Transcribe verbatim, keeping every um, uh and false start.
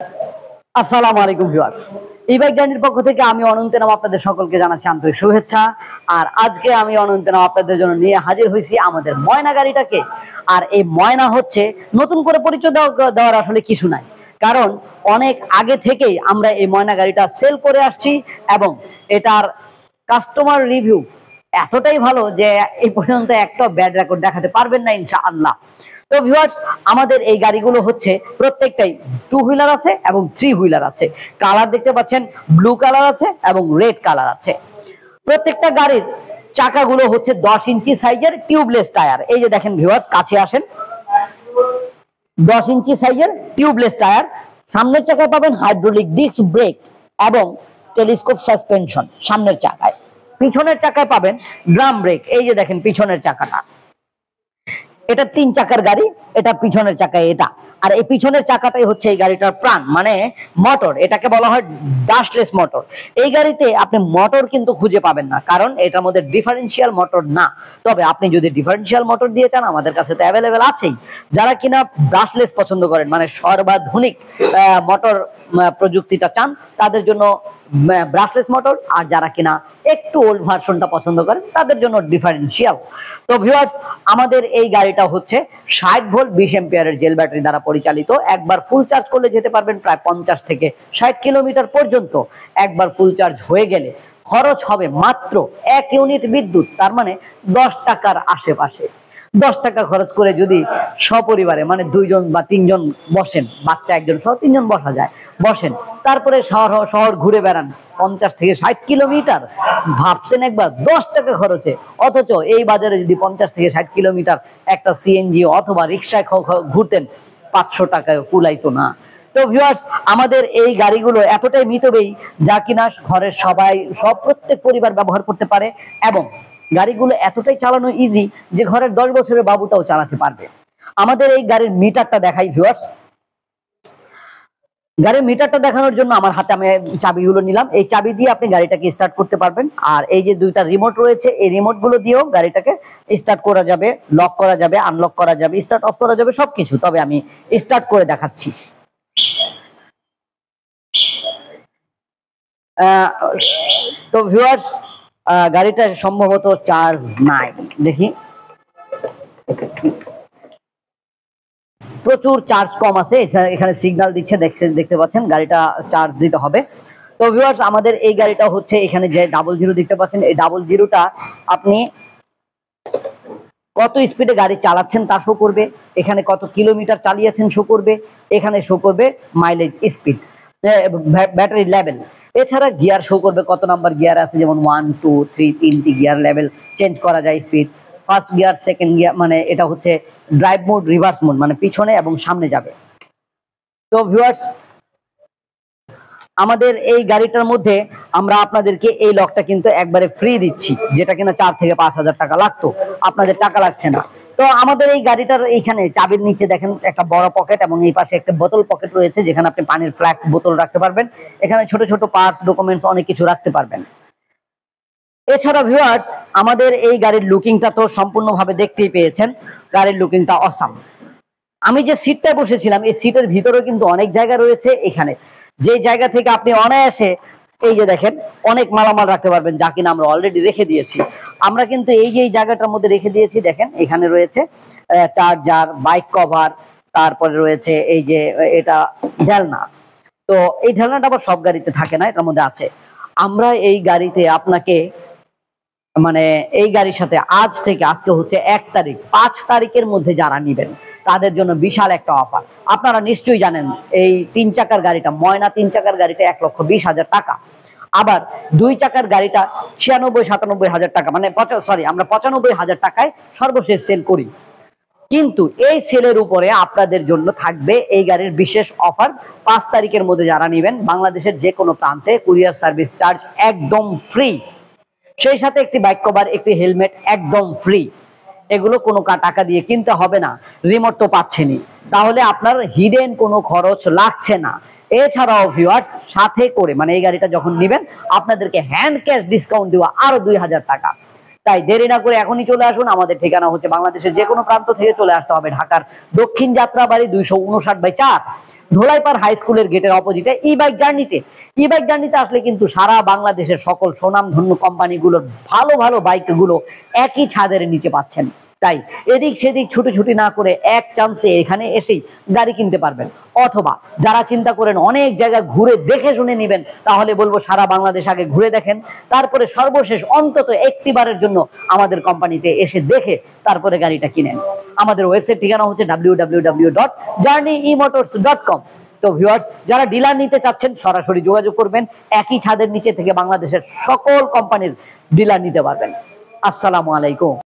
আসসালামু আলাইকুম ভিউয়ার্স, ই বাইক জার্নির পক্ষ থেকে আমি অনন্ত নাম আপনাদের সকলকে জানাচ্ছি আন্তরিক শুভেচ্ছা। আর আজকে আমি অনন্ত নাম আপনাদের জন্য নিয়ে হাজির হয়েছি আমাদের ময়না গাড়িটাকে। আর এই ময়না হচ্ছে নতুন করে পরিচয় দেওয়ার আসলে কিছু নাই, কারণ অনেক আগে থেকেই আমরা এই ময়না গাড়িটা সেল করে আসছি এবং এটার কাস্টমার রিভিউ এতটাই ভালো যে এই পর্যন্ত একটা ব্যাড রেকর্ড দেখাতে পারবেন না ইনশাআল্লাহ। তো ভিউয়ার্স, আমাদের এই গাড়িগুলো হচ্ছে প্রত্যেকটাই টু হুইলার আছে এবং থ্রি হুইলার আছে। কালার দেখতে পাচ্ছেন, ব্লু কালার আছে এবং রেড কালার আছে। প্রত্যেকটা গাড়ির চাকাগুলো হচ্ছে দশ ইঞ্চি সাইজের টিউবলেস টায়ার। এই যে দেখেন ভিউয়ার্স, কাছে আসেন, দশ ইঞ্চি সাইজের টিউবলেস টায়ার। সামনের চাকায় পাবেন হাইড্রোলিক ডিস্ক ব্রেক এবং টেলিস্কোপ সাসপেনশন সামনের চাকায়। পিছনের চাকায় পাবেন ড্রাম ব্রেক। এই যে দেখেন পিছনের চাকাটা, এটা তিন চাকার গাড়ি, এটা পিছনের চাকায় এটা। আর এই পিছনের চাকাটাই হচ্ছে এই গাড়িটার প্রাণ, মানে মোটর। এটাকে বলা হয় ডাস্টলেস মোটর। এই গাড়িতে আপনি মোটর কিন্তু খুঁজে পাবেন না, কারণ এটার মধ্যে ডিফারেন্সিয়াল মোটর না। তবে আপনি যদি ডিফারেন্সিয়াল মোটর দিয়ে চান, আমাদের কাছে তো অ্যাভেলেবেল আছেই। যারা কিনা ব্রাশলেস পছন্দ করেন, মানে সর্বাধুনিক মোটর প্রযুক্তিটা চান, তাদের জন্য ব্রাশলেস মোটর। আর যারা কিনা একটু ওল্ড ভার্সনটা পছন্দ করেন, তাদের জন্য ডিফারেন্সিয়াল। তো ভিউয়ার্স, আমাদের এই গাড়িটা হচ্ছে ষাট ভোল্ট বিশ এম্পিয়ারের জেল ব্যাটারি দ্বারা পরিচালিত। একবার ফুল চার্জ করলে যেতে পারবেন প্রায় পঞ্চাশ থেকে ষাট কিলোমিটার পর্যন্ত। একবার ফুল চার্জ হয়ে গেলে খরচ হবে মাত্র এক ইউনিট বিদ্যুৎ, তার মানে দশ টাকার আশেপাশে। দশ টাকা খরচ করে যদি সপরিবারে, মানে দুইজন বা তিনজন বসেন, বাচ্চা একজন সহ তিনজন বসা যায়, বসেন, তারপরে শহর শহর ঘুরে বেড়ান পঞ্চাশ থেকে ষাট কিলোমিটার, ভাবছেন একবার দশ টাকা খরচে। অথচ এই বাজারে যদি পঞ্চাশ থেকে ষাট কিলোমিটার একটা সিএনজি অথবা রিক্সায় ঘুরতেন, পাঁচশো টাকায় কুলাইতো না। তো ভিউয়ার্স, আমাদের এই গাড়িগুলো এতটাই মিতব্যয়ী যা কিনা ঘরের সবাই, সব প্রত্যেক পরিবার ব্যবহার করতে পারে। এবং গাড়িগুলো এতটাই চালানো ইজি যে ঘরের দশ বছরের বাবুটাও চালাতে পারবে। আমাদের এই গাড়ির মিটারটা দেখাই ভিউয়ার্স। গাড়ির মিটারটা দেখানোর জন্য আমার হাতে আমি চাবিগুলো নিলাম। এই চাবি দিয়ে আপনি গাড়িটাকে স্টার্ট করতে পারবেন। আর এই যে দুইটা রিমোট রয়েছে, এই রিমোট গুলো দিয়েও গাড়িটাকে স্টার্ট করা যাবে, লক করা যাবে, আনলক করা যাবে, স্টার্ট অফ করা যাবে, সবকিছু। তবে আমি স্টার্ট করে দেখাচ্ছি। তো ভিউয়ার্স, গাড়িটা সম্ভবত চার্জ নাই, দেখি। প্রচুর চার্জ কম আছে, এখানে সিগন্যাল দিচ্ছে, দেখতে দেখতে পাচ্ছেন। গাড়িটা চার্জ দিতে হবে। তো ভিউয়ার্স, আমাদের এই গাড়িটা হচ্ছে, এখানে যে ডাবল জিরো দেখতে পাচ্ছেন, এই ডাবল জিরোটা আপনি কত স্পিডে গাড়ি চালাচ্ছেন তা শো করবে, এখানে কত কিলোমিটার চালিয়েছেন শো করবে, এখানে শো করবে মাইলেজ, স্পিড, ব্যাটারি লেভেল। এছাড়া গিয়ার শো করবে, কত নাম্বার গিয়ার আছে, যেমন ওয়ান টু থ্রি তিনটি গিয়ার লেভেল চেঞ্জ করা যায়, speed, first gear, second gear, মানে এটা হচ্ছে ড্রাইভ মোড, রিভার্স মোড, মানে পিছনে এবং সামনে যাবে। তো ভিউয়ার্স, আমাদের এই গাড়িটার মধ্যে আমরা আপনাদেরকে এই লকটা কিন্তু একবারে ফ্রি দিচ্ছি, যেটা কিনা চার থেকে পাঁচ হাজার টাকা লাগতো, আপনাদের টাকা লাগছে না। তো আমাদের এই গাড়িটার এইখানে চাবির নিচে দেখেন একটা বড় পকেট এবং এই পাশে একটা বোতল পকেট রয়েছে, যেখানে আপনি পানির ফ্লাক্স বোতল রাখতে পারবেন। এখানে ছোট ছোট পার্টস, ডকুমেন্টস, অনেক কিছু রাখতে পারবেন। এছাড়া ভিউয়ার্স, আমাদের এই গাড়ির লুকিংটা তো সম্পূর্ণভাবে দেখতেই পেয়েছেন। গাড়ির লুকিংটা অসাম। আমি যে সিটটা বসেছিলাম, এই সিটের ভিতরে কিন্তু অনেক জায়গা রয়েছে। এখানে যে জায়গা থেকে আপনি অনায়াসে, এই যে দেখেন, অনেক মালামাল রাখতে পারবেন, যা কিনা আমরা অলরেডি রেখে দিয়েছি। আমরা কিন্তু এই যে এই জায়গাটার মধ্যে রেখে দিয়েছি, দেখেন এখানে রয়েছে চার্জার, বাইক কভার, তারপরে রয়েছে এই যে এটা ঢেলনা। তো এই ঢেলনাটা আবার সব গাড়িতে থাকে না, এটার মধ্যে আছে। আমরা এই গাড়িতে আপনাকে, মানে এই গাড়ির সাথে আজ থেকে, আজকে হচ্ছে এক তারিখ, পাঁচ তারিখের মধ্যে যারা নিবেন তাদের জন্য বিশাল একটা অফার। আপনারা নিশ্চয়ই জানেন এই তিন চাকার গাড়িটা, ময়না তিন চাকার গাড়িটা এক লক্ষ বিশ হাজার টাকা। আবার দুই চাকার গাড়িটা ছিয়ানব্বই সাতানব্বই হাজার টাকা, মানে সরি আমরা পঁচানব্বই হাজার টাকায় সর্বশেষ সেল করি। কিন্তু এই সেলের উপরে আপনাদের জন্য থাকবে এই গাড়ির বিশেষ অফার। পাঁচ তারিখের মধ্যে যারা নিবেন, বাংলাদেশের যে কোনো প্রান্তে কুরিয়ার সার্ভিস চার্জ একদম ফ্রি, সেই সাথে একটি বাইক কভার, একটি হেলমেট একদম ফ্রি। এগুলো কোনো টাকা দিয়ে কিনতে হবে না, রিমোট তো পাচ্ছেনই, তাহলে আপনার হিডেন কোনো খরচ লাগছে না। এছাড়াও ভিউয়ার্স, সাথে করে, মানে এই গাড়িটা যখন নিবেন, আপনাদেরকে হ্যান্ড ক্যাশ ডিসকাউন্ট দেওয়া আরো দুই হাজার টাকা। তাই দেরি না করে এখনই চলে আসুন। আমাদের ঠিকানা হচ্ছে বাংলাদেশের যে কোনো প্রান্ত থেকে চলে আসতে হবে ঢাকার দক্ষিণ যাত্রাবাড়ি দুইশো উনষাট বাই চার ধোলাইপাড় হাই স্কুলের গেটের অপোজিটে ই বাইক জার্নিতে। ই বাইক জার্নিতে আসলে কিন্তু সারা বাংলাদেশের সকল সুনামধন্য কোম্পানিগুলোর ভালো ভালো বাইকগুলো একই ছাদের নিচে পাচ্ছেন। তাই এদিক সেদিক ছুটোছুটি না করে এক চান্সে এখানে এসেই গাড়ি কিনতে পারবেন। অথবা যারা চিন্তা করেন অনেক জায়গায় ঘুরে দেখে শুনে নেবেন, তাহলে বলবো সারা বাংলাদেশ আগে ঘুরে দেখেন, তারপরে সর্বশেষ অন্তত একটি বারের জন্য আমাদের কোম্পানিতে এসে দেখে তারপরে গাড়িটা কিনেন। আমাদের ওয়েবসাইট ঠিকানা হচ্ছে W W W dot journey E motors dot com. তো ভিউয়ার্স, যারা ডিলার নিতে চাচ্ছেন সরাসরি যোগাযোগ করবেন, একই ছাদের নিচে থেকে বাংলাদেশের সকল কোম্পানির ডিলার নিতে পারবেন। আসসালামু আলাইকুম।